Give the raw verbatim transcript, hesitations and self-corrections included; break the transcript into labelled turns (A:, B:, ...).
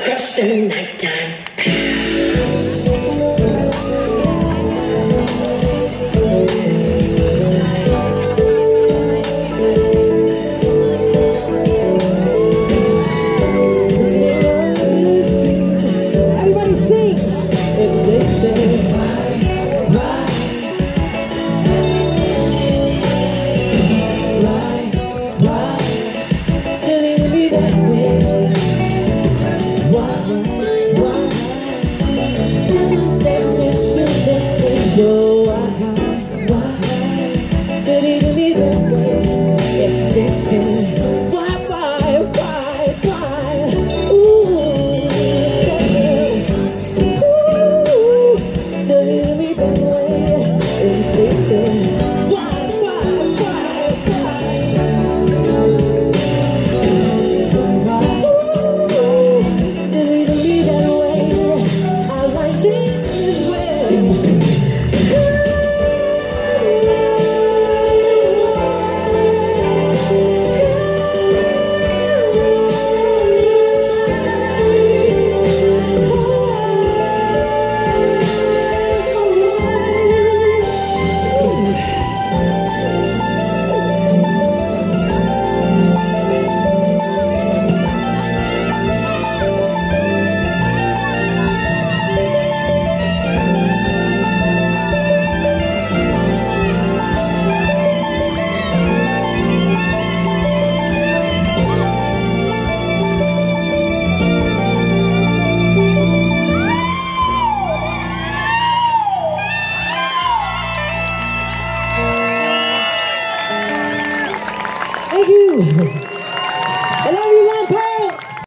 A: across the nighttime.
B: Everybody sing. If they say why, why, why, why, they leave me that way. Why, why, they miss you, they miss you. Why, why, they leave me that way. If they say why, why, why, why, ooh, ooh, they leave me that way. If they say why, why, why, why, ooh, they leave me that way. I like this way. Thank you.